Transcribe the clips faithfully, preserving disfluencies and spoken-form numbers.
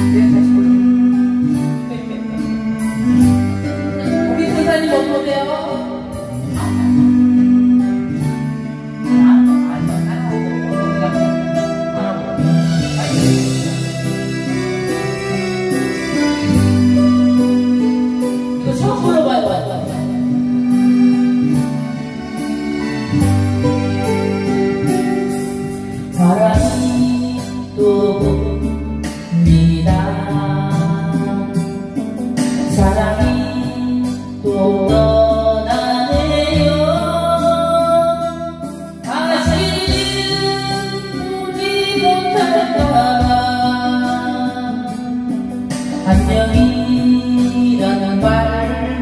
우리 선사님 어떠세요? 이거 처음 불러봐요. 바람이 또 붑니다. 사랑이 또 떠나네요. 다시는 보지 못할까봐 안녕이라는 말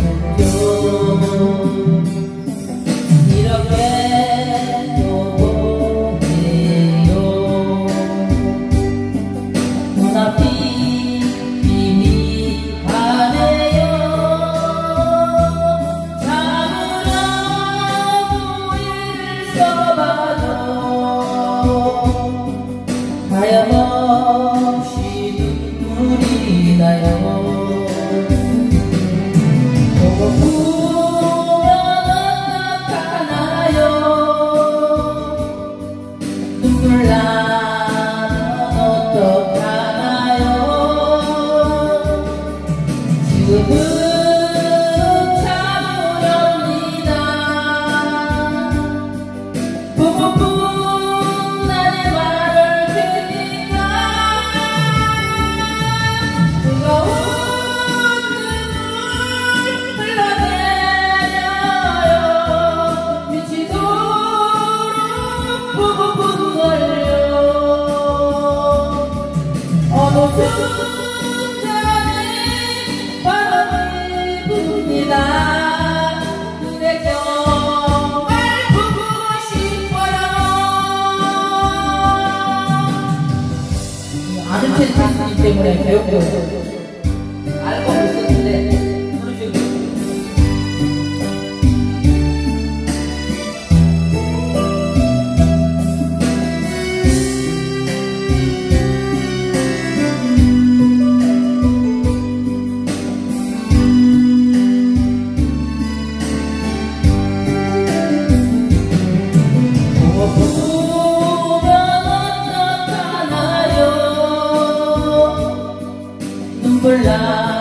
못했죠. 이렇게 하염없이 눈물이 나요. 보고프면 어떡하나요. 눈물 나면 어떡하나요. 지금은 참으렵니다. 보고프 순간에 바람이 붑니다. 그대 정말 보고 싶어요. 아는 체 가수님 때문에 배웠고 알고 있었는데 눈물 나